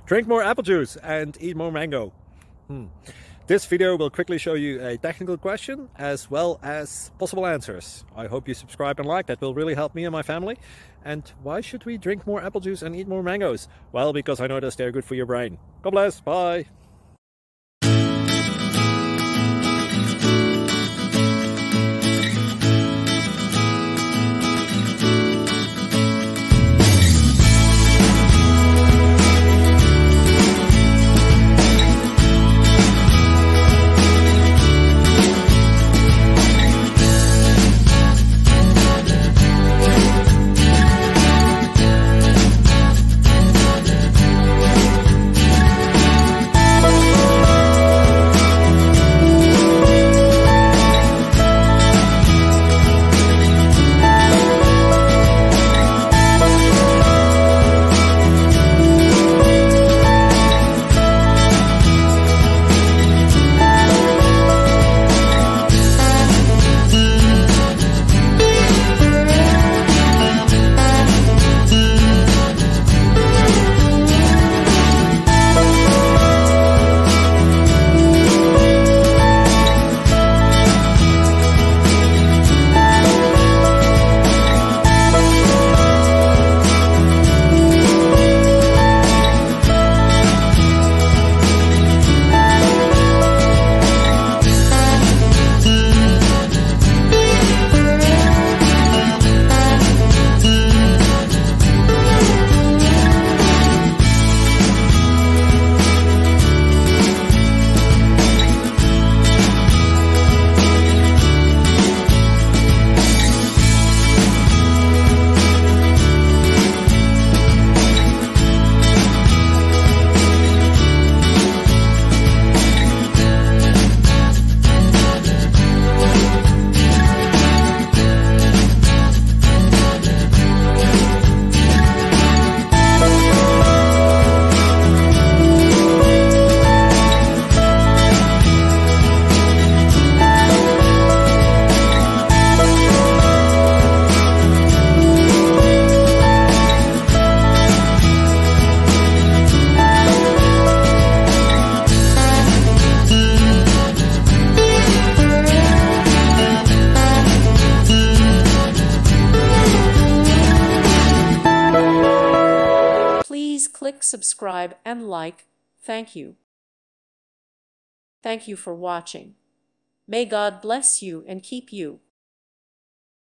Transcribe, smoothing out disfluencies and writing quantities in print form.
Drink more apple juice and eat more mango. This video will quickly show you a technical question as well as possible answers. I hope you subscribe and like, that will really help me and my family. And why should we drink more apple juice and eat more mangoes? Well, because I noticed they're good for your brain. God bless, bye! Please click subscribe and like. Thank you. Thank you for watching. May God bless you and keep you.